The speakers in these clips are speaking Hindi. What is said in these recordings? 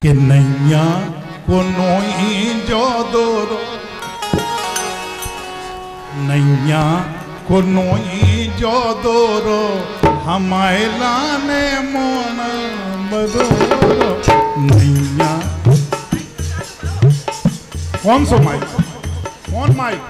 कि नैया को नोई जो दोरो, नैया को नोई जो दोरो, हमारे लाने मोन बदोरो। नैया कौन सो माइक, कौन माइक?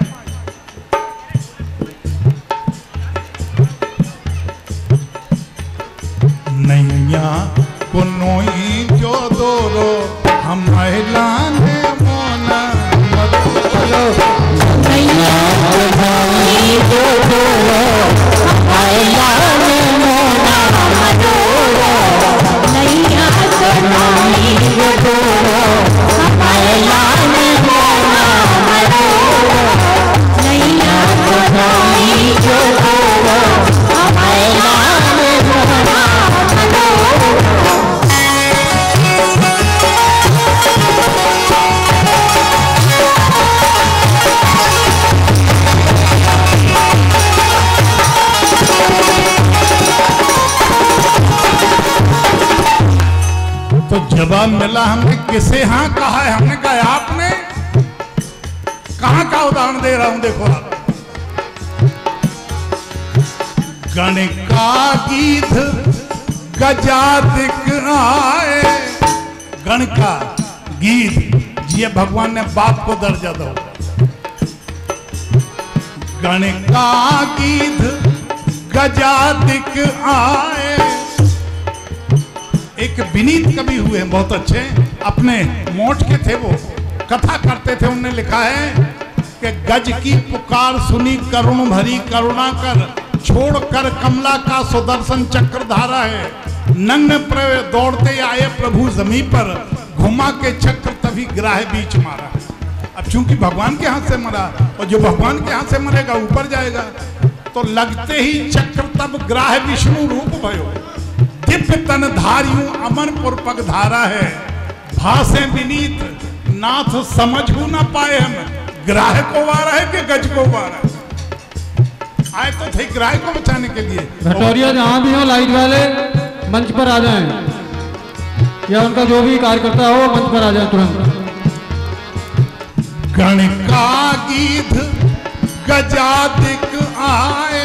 नैया को नोई जो दोरो, हमारे लाने मोन बदोरो। नैया को नोई जो दोरो, हमारे लाने मोन बदोरो। नैया को नोई जो दोरो, हमारे लाने मोन बदोरो। नैया को नोई जो दोरो, हमारे लाने मोन बदोरो। तो जवाब मिला हमने किसे हाँ कहा है? हमने कहा आपने। कहां का उदाहरण दे रहा हूं, देखो आप। गण का गीत गजादिक आए, गण का गीत जिये भगवान ने बाप को दर्जा दो। गण का गीत गजादिक आए। एक विनीत कवि हुए बहुत अच्छे, अपने मोट के थे, वो कथा करते थे। उन्होंने लिखा है कि गज की पुकार सुनी करुण भरी करुणा कर, छोड़कर कमला का सुदर्शन चक्र धारा है। नग्न प्रवे दौड़ते आए प्रभु जमी पर, घुमा के चक्र तभी ग्राह बीच मारा। अब चूंकि भगवान के हाथ से मरा, और जो भगवान के हाथ से मरेगा ऊपर जाएगा, तो लगते ही चक्र तब ग्राह विष्णु रूप भयो। दिव्य तन धारियों अमरपुर पग धारा है, भाषे विनीत नाथ समझू ना पाए हम। ग्राह को वारा है कि गज को वारा है? आए तो थे ग्राह को बचाने के लिए। भटौरिया जहां भी हो, लाइट वाले मंच पर आ जाएं, या उनका जो भी कार्यकर्ता हो मंच पर आ जाए तुरंत। गण का गीत गजादिक आए,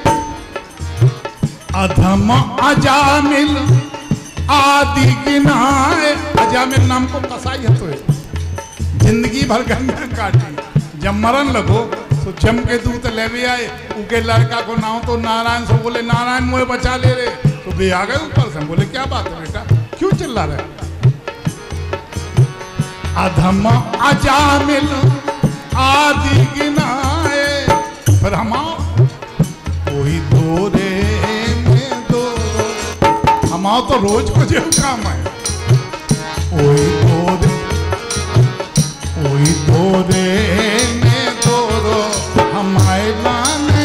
अधम अजामिल आदि गिनाए। अजामिल नाम को कसाई है, तो जिंदगी भर गंगा काटी। जब मरण लगो तो जम के दूत ले भी आए। उनके लड़का को नाम तो नारायण से, बोले नारायण मुझे बचा ले रे। तो वे आ गए ऊपर से, बोले क्या बात है बेटा, क्यों चिल्ला रहे? अधम अजामिल आदि गिनाए, फिर हम कोई दोरे में दो, हम तो रोज को जो काम है। ओई दोरे, ओई दोरे में दोरो, हमारे लाने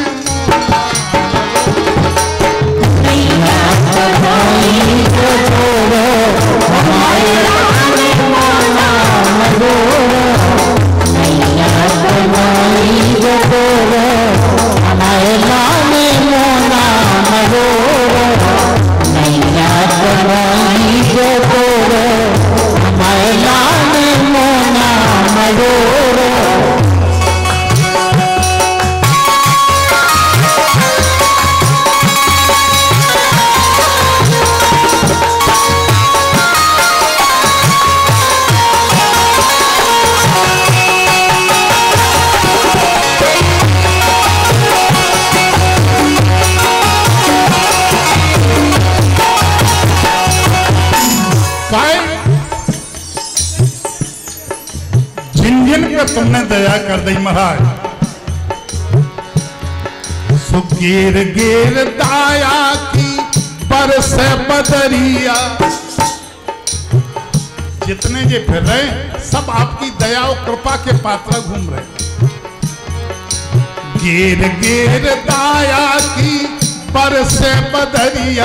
तुमने दया कर दी महाराज। सुगीर गिर दाया की बरस बदरिया, जितने ये फिर रहे सब आपकी दया और कृपा के पात्र घूम रहे। गिर गिर दाया की बरस बदरिया,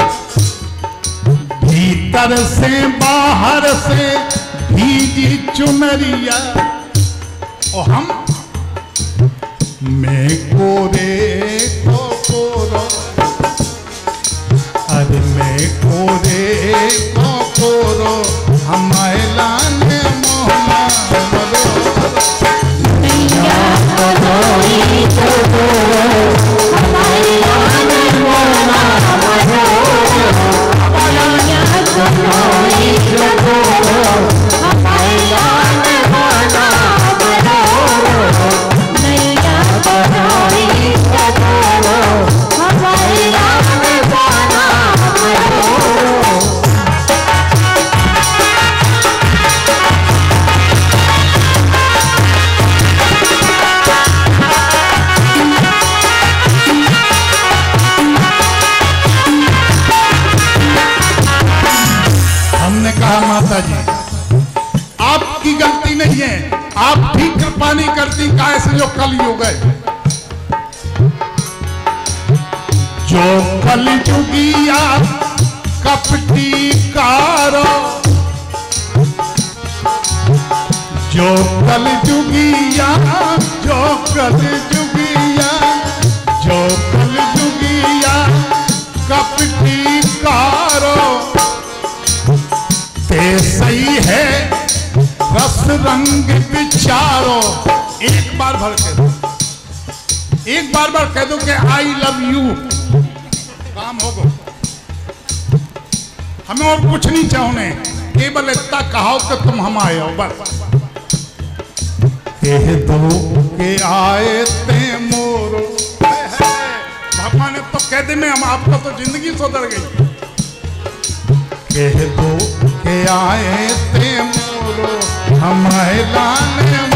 भीतर से बाहर से भीगी चुनरिया। और हम मैं कोरे को कोरो, अरे मैं कोरे को कोरो, हमारे लाने मोहना मरो नैया करोई तो हमारे लाने मोहना मरो नैया करोई तो हमारे लाने मोहना मरो नैया करोई तो हमारे लाने मोहना मरो। हमने कहा माता जी आपकी गलती नहीं है, आप भी कृपा नहीं करती काहे से जो कल युग है, जो कल युगिया कपटी कारो, जो कल युगिया जो कल युगिया जो कल युगिया कपटी कारो ते सही है रस रंग विचारो। एक बार भर कह दो, एक बार कह दो कि आई लव यू, काम हो गो। हमें और कुछ नहीं चाहोने, केवल इतना कहो कि तुम हम आए हो बस। कह दो के आए ते मोरो, भगवान ने तो कह दे में हम आपका तो जिंदगी सुधर गई। कह दो के आए ते मोरो हमारे लाने